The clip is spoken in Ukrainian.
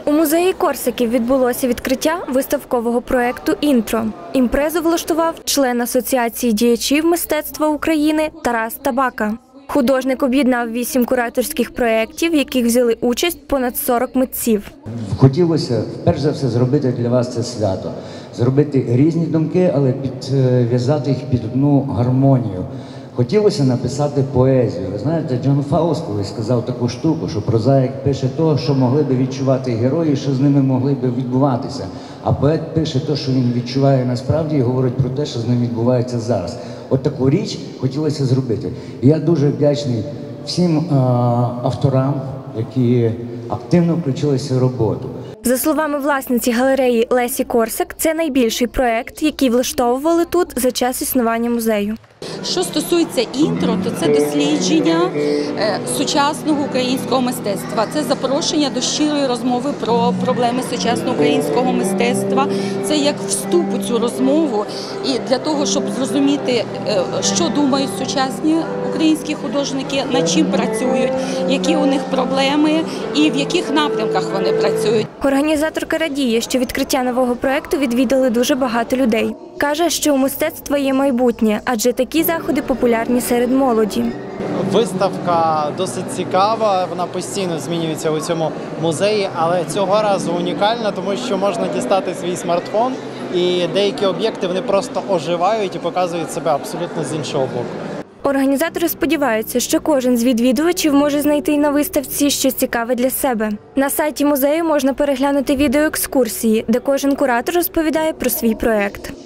У музеї Корсаків відбулося відкриття виставкового проєкту «Інтро». Імпрезу влаштував член Асоціації діячів мистецтва України Тарас Табака. Художник об'єднав 8 кураторських проєктів, в яких взяли участь понад 40 митців. Хотілося, перш за все, зробити для вас це свято. Зробити різні думки, але підв'язати їх під одну гармонію. Хотілося написати поезію. Ви знаєте, Джон Фауст колись сказав таку штуку, що прозаїк пише те, що могли би відчувати герої, що з ними могли би відбуватися. А поет пише те, що він відчуває насправді, і говорить про те, що з ним відбувається зараз. От таку річ хотілося зробити. І я дуже вдячний всім авторам, які активно включилися в роботу. За словами власниці галереї Лесі Корсак, це найбільший проєкт, який влаштовували тут за час існування музею. Що стосується інтро, то це дослідження сучасного українського мистецтва. Це запрошення до щирої розмови про проблеми сучасного українського мистецтва. Це як вступ у цю розмову. І для того, щоб зрозуміти, що думають сучасні українські художники, над чим працюють, які у них проблеми і в яких напрямках вони працюють. Організаторка радіє, що відкриття нового проєкту відвідали дуже багато людей. Каже, що у мистецтва є майбутнє, адже такі заходи популярні серед молоді. Виставка досить цікава, вона постійно змінюється у цьому музеї, але цього разу унікальна, тому що можна дістати свій смартфон, і деякі об'єкти вони просто оживають і показують себе абсолютно з іншого боку. Організатори сподіваються, що кожен з відвідувачів може знайти на виставці щось цікаве для себе. На сайті музею можна переглянути відеоекскурсії, де кожен куратор розповідає про свій проєкт.